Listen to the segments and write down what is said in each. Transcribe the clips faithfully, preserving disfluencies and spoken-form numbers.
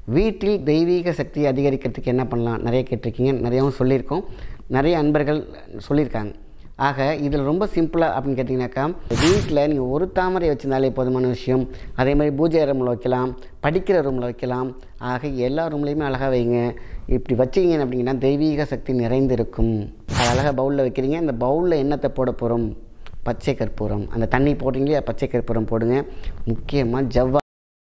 வீட்டில் தெய்வீக சக்தியை அதிகரிக்கிறதுக்கு என்ன பண்ணலாம் நிறைய கேட்டிருக்கீங்க, நிறையாவும் சொல்லியிருக்கோம், நிறைய அன்பர்கள் சொல்லியிருக்காங்க. ஆக இதில் ரொம்ப சிம்பிளாக அப்படின்னு கேட்டிங்கனாக்கா, வீட்டில் நீங்கள் ஒரு தாமரை வச்சுருந்தாலே போதுமான விஷயம். அதே மாதிரி பூஜை ரூமில் வைக்கலாம், படிக்கிற ரூமில் வைக்கலாம். ஆக எல்லா ரூம்லேயுமே அழகாக வைங்க. இப்படி வச்சிங்க அப்படிங்கன்னா தெய்வீக சக்தி நிறைந்திருக்கும். அது அழகாக பவுலில் வைக்கிறீங்க. அந்த பவுலில் எண்ணத்தை போட போகிறோம், பச்சை கற்பூரம். அந்த தண்ணி போட்டிங்களே பச்சை கற்பூரம் போடுங்க. முக்கியமாக ஜவ்வா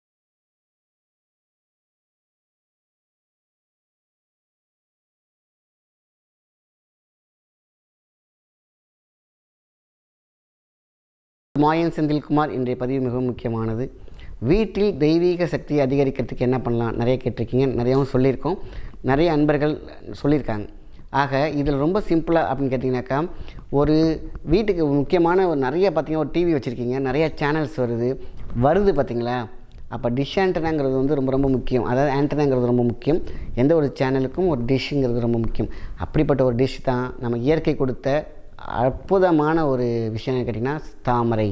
மாயன் செந்தில்குமார். இன்றைய பதிவு மிகவும் முக்கியமானது. வீட்டில் தெய்வீக சக்தியை அதிகரிக்கிறதுக்கு என்ன பண்ணலாம் நிறைய கேட்டிருக்கீங்க, நிறையாவும் சொல்லியிருக்கோம், நிறைய அன்பர்கள் சொல்லியிருக்காங்க. ஆக இதில் ரொம்ப சிம்பிளாக அப்படின்னு கேட்டிங்கனாக்கா, ஒரு வீட்டுக்கு முக்கியமான ஒரு நிறைய பார்த்திங்கன்னா ஒரு டிவி வச்சுருக்கீங்க, நிறைய சேனல்ஸ் வருது வருது பார்த்திங்களா. அப்போ டிஷ் ஆண்டனாங்கிறது வந்து ரொம்ப ரொம்ப முக்கியம். அதாவது ஆண்டனாங்கிறது ரொம்ப முக்கியம். எந்த ஒரு சேனலுக்கும் ஒரு டிஷ்ஷுங்கிறது ரொம்ப முக்கியம். அப்படிப்பட்ட ஒரு டிஷ் தான் நம்ம இயற்கை கொடுத்த அற்புதமான ஒரு விஷயம் கேட்டிங்கன்னா தாமரை.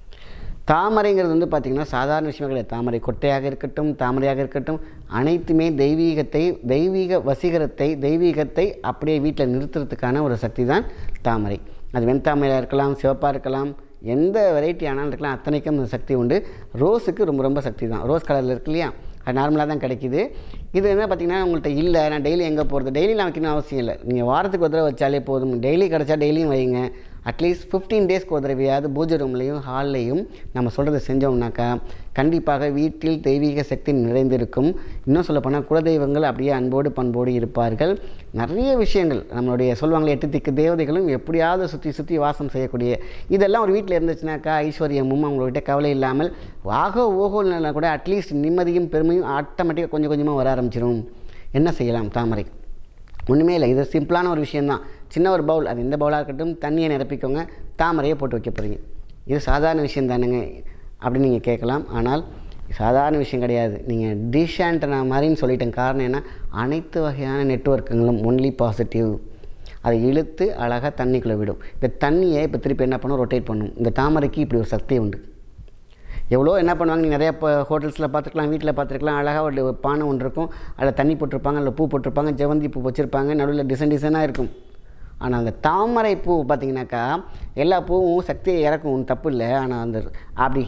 தாமரைங்கிறது வந்து பார்த்திங்கன்னா சாதாரண விஷயமே கிடையாது. தாமரை கொட்டையாக இருக்கட்டும், தாமரையாக இருக்கட்டும், அனைத்துமே தெய்வீகத்தை, தெய்வீக வசீகரத்தை, தெய்வீகத்தை அப்படியே வீட்டில் நிறுத்துறதுக்கான ஒரு சக்தி தான் தாமரை. அது வெண்தாமரையாக இருக்கலாம், சிவப்பாக இருக்கலாம், எந்த வெரைட்டி ஆனாலும் இருக்கலாம், அத்தனைக்கும் அந்த சக்தி உண்டு. ரோஸுக்கு ரொம்ப ரொம்ப சக்தி தான். ரோஸ் கலரில் இருக்கு இல்லையா, அது நார்மலாக தான் கிடைக்கிது. இது என்ன பார்த்திங்கன்னா உங்கள்கிட்ட இல்லை, நான் டெய்லி எங்கே போகிறது, டெய்லிலாம் வைக்கணும் அவசியம் இல்லை. நீங்கள் வாரத்துக்கு ஒரு தடவை வச்சாலே போதும். டெய்லி கிடச்சா டெய்லியும் வைங்க. அட்லீஸ்ட் ஃபிஃப்டீன் டேஸ்க்கு ஒரு தடவையாவது பூஜை ரூம்லேயும் ஹால்லையும் நம்ம சொல்கிறத செஞ்சோம்னாக்கா கண்டிப்பாக வீட்டில் தெய்வீக சக்தி நிறைந்திருக்கும். இன்னும் சொல்லப்போனால் குலதெய்வங்கள் அப்படியே அன்போடு பண்போடு இருப்பார்கள். நிறைய விஷயங்கள் நம்மளுடைய சொல்லுவாங்களே எட்டு திக்கு தேவதைகளும் எப்படியாவது சுற்றி சுற்றி வாசம் செய்யக்கூடிய இதெல்லாம் ஒரு வீட்டில் இருந்துச்சுனாக்கா ஐஸ்வர்யமும் அவங்கள்கிட்ட கவலை இல்லாமல் ஆகோ ஓகோல்னா கூட அட்லீஸ்ட் நிம்மதியும் பெருமையும் ஆட்டோமேட்டிக்காக கொஞ்சம் கொஞ்சமாக வர ஆரம்பிச்சிடும். என்ன செய்யலாம் தாமரை? ஒன்றுமே இல்லை. இது சிம்பிளான ஒரு விஷயந்தான். சின்ன ஒரு பவுல், அது எந்த பவுலாக இருக்கட்டும், தண்ணியை நிரப்பிக்கோங்க, தாமரையை போட்டு வைக்க போகிறீங்க. இது சாதாரண விஷயம் தானுங்க அப்படின்னு நீங்கள் கேட்கலாம். ஆனால் சாதாரண விஷயம் கிடையாது. நீங்கள் டிஷ் ஆண்டனா மாதிரின்னு சொல்லிட்டேன். காரணம் என்ன, அனைத்து வகையான நெட்வொர்க்குங்களும் ஒன்லி பாசிட்டிவ். அதை இழுத்து அழகாக தண்ணிக்குள்ளே விடும். இந்த தண்ணியை இப்போ திருப்பி என்ன பண்ணும், ரொட்டேட் பண்ணும். இந்த தாமரைக்கு இப்படி ஒரு சக்தி உண்டு. எவ்வளோ என்ன பண்ணுவாங்க, நீங்கள் நிறையா இப்போ ஹோட்டல்ஸில் பார்த்துருக்கலாம், வீட்டில் பார்த்துருக்கலாம். அழகாக ஒரு பானை ஒன்று இருக்கும், அதில் தண்ணி போட்டிருப்பாங்க, அதில் பூ போட்டிருப்பாங்க, ஜெவந்தி பூ வச்சுருப்பாங்க, நடுவில் டிசைன் டிசைனாக இருக்கும். ஆனால் அந்த தாமரை பூ பார்த்திங்கனாக்கா எல்லா பூவும் சக்தியை இறக்கும், தப்பு இல்லை. ஆனால் அந்த அப்படி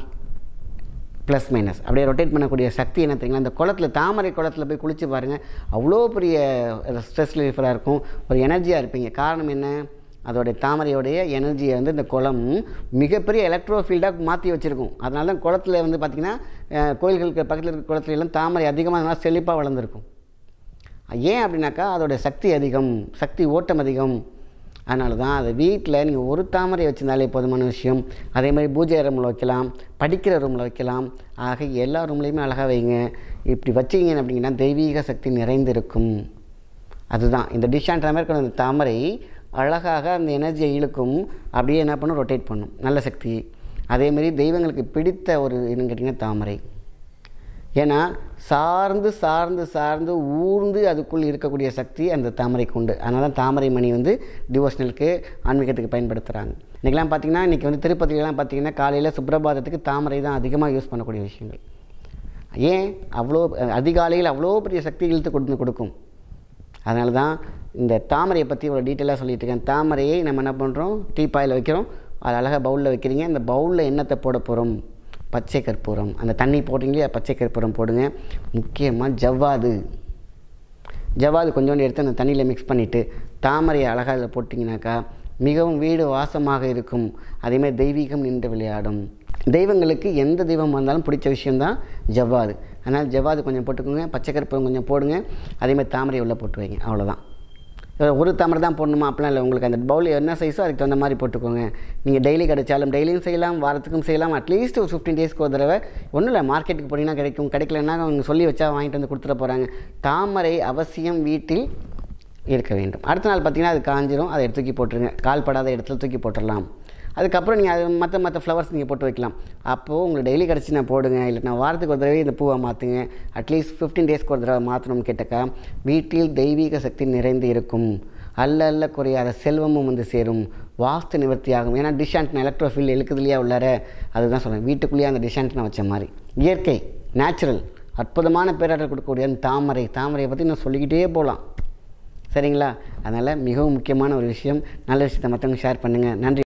ப்ளஸ் மைனஸ் அப்படியே ரொட்டேட் பண்ணக்கூடிய சக்தி என்ன தெரியுங்களா, அந்த குளத்தில், தாமரை குளத்தில் போய் குளித்து பாருங்கள், அவ்வளோ பெரிய ஸ்ட்ரெஸ் ரிலீஃபராக இருக்கும், ஒரு எனர்ஜியாக இருப்பீங்க. காரணம் என்ன, அதோடைய தாமரையோடைய எனர்ஜியை வந்து இந்த குளம் மிகப்பெரிய எலக்ட்ரோ ஃபீல்டாக மாற்றி வச்சுருக்கும். அதனால தான் குளத்தில் வந்து பார்த்திங்கன்னா கோயில்களுக்கு பக்கத்தில் இருக்கிற குளத்துல எல்லாம் தாமரை அதிகமாக நல்லா செழிப்பாக வளர்ந்துருக்கும். ஏன் அப்படின்னாக்கா அதோடைய சக்தி அதிகம், சக்தி ஓட்டம் அதிகம். அதனால தான் அதை வீட்டில் நீங்கள் ஒரு தாமரை வச்சுருந்தாலே போதுமான விஷயம். அதே மாதிரி பூஜை ரூமில் வைக்கலாம், படிக்கிற ரூமில் வைக்கலாம். ஆக எல்லா ரூம்லேயுமே அழகாக வைங்க. இப்படி வச்சிங்க அப்படிங்கன்னா தெய்வீக சக்தி நிறைந்திருக்கும். அதுதான் இந்த டிஷ் ஆண்டனா மாதிரி இருக்கிற அந்த தாமரை அழகாக அந்த எனர்ஜியை இழுக்கும், அப்படியே என்ன பண்ணும், ரொட்டேட் பண்ணும், நல்ல சக்தி. அதேமாரி தெய்வங்களுக்கு பிடித்த ஒரு என்னன்னு கேட்டிங்கன்னா தாமரை. ஏன்னா சார்ந்து சார்ந்து சார்ந்து ஊர்ந்து அதுக்குள் இருக்கக்கூடிய சக்தி அந்த தாமரைக்கு உண்டு. அதனால தான் தாமரை மணி வந்து டிவோஷனலுக்கு, ஆன்மீகத்துக்கு பயன்படுத்துகிறாங்க. இன்றைக்கெலாம் பார்த்திங்கன்னா, இன்றைக்கி வந்து திருப்பதியிலாம் பார்த்திங்கன்னா காலையில் சுப்ரபாதத்துக்கு தாமரை தான் அதிகமாக யூஸ் பண்ணக்கூடிய விஷயங்கள். ஏன், அவ்வளோ அதிகாலையில் அவ்வளோ பெரிய சக்தி இழுத்து கொண்டு கொடுக்கும். அதனால தான் இந்த தாமரையை பற்றி ஒரு டீட்டெயிலாக சொல்லிகிட்டு இருக்கேன். தாமரையை நம்ம என்ன பண்ணுறோம், டீப்பாயில் வைக்கிறோம், அது அழகாக பவுலில் வைக்கிறீங்க. இந்த பவுலில் எண்ணத்தை போட போகிறோம், பச்சை கற்பூரம். அந்த தண்ணி போட்டிங்களே பச்சை கற்பூரம் போடுங்க. முக்கியமாக ஜவ்வாது, ஜவ்வாது கொஞ்சோண்டு எடுத்து அந்த தண்ணியில் மிக்ஸ் பண்ணிவிட்டு தாமரையை அழகாக அதில் போட்டிங்கனாக்கா மிகவும் வீடு வாசமாக இருக்கும். அதேமாதிரி தெய்வீகம் நின்று விளையாடும். தெய்வங்களுக்கு எந்த தெய்வம் வந்தாலும் பிடிச்ச விஷயந்தான் ஜவ்வாது. அதனால் ஜவ்வாது கொஞ்சம் போட்டுக்கோங்க, பச்சை கற்பூரம் கொஞ்சம் போடுங்க, அதேமாதிரி தாமரை உள்ளே போட்டு வைங்க. அவ்வளோதான். ஒரு தாமரை தான் போடணுமா அப்படிலாம் இல்லை. உங்களுக்கு அந்த பவுல் என்ன சைஸோ அதுக்கு தகுந்த மாதிரி போட்டுக்கோங்க. நீங்கள் டெய்லி கிடைச்சாலும் டெய்லியும் செய்யலாம், வாரத்துக்கும் செய்யலாம். அட்லீஸ்ட் ஒரு ஃபிஃப்டீன் டேஸ்க்கு ஒரு தடவை. ஒன்றும் இல்லை, மார்க்கெட்டுக்கு போனீங்கன்னா கிடைக்கும், கிடைக்கலன்னா அவங்க சொல்லி வச்சா வாங்கிட்டு வந்து கொடுத்துட போகிறாங்க. தாமரை அவசியம் வீட்டில் இருக்க வேண்டும். அடுத்த நாள் பார்த்திங்கன்னா அது காஞ்சிரும், அதை எடுத்து தூக்கி போட்டுருங்க. கால்படாத இடத்துல தூக்கி போட்டுடலாம். அதுக்கப்புறம் நீங்கள் அது மற்ற மற்ற ஃப்ளவர்ஸ் நீங்கள் போட்டு வைக்கலாம். அப்போது உங்களுக்கு டெய்லி கிடச்சினா போடுங்க, இல்லைனா வாரத்துக்கு ஒரு தடவை இந்த பூவை மாற்றுங்க. அட்லீஸ்ட் ஃபிஃப்டீன் டேஸ்க்கு ஒரு தடவை மாற்றணும்னு கேட்டாக்கா வீட்டில் தெய்வீக சக்தி நிறைந்து இருக்கும். அல்ல அல்ல குறையாத செல்வமும் வந்து சேரும், வாஸ்து நிவர்த்தி ஆகும். ஏன்னா டிஷ் ஆண்டனா எலக்ட்ரோஃபீல்டு இழுக்குது இல்லையா உள்ளார, அதுதான் சொல்கிறேன். வீட்டுக்குள்ளேயே அந்த டிஷ் ஆண்டனா வச்ச மாதிரி இயற்கை, நேச்சுரல், அற்புதமான பேராற்றல் கொடுக்கக்கூடிய அந்த தாமரை தாமரையை பற்றி நான் சொல்லிக்கிட்டே போகலாம். சரிங்களா? அதனால் மிகவும் முக்கியமான ஒரு விஷயம். நல்ல விஷயத்தை மற்றவங்க ஷேர் பண்ணுங்கள். நன்றி.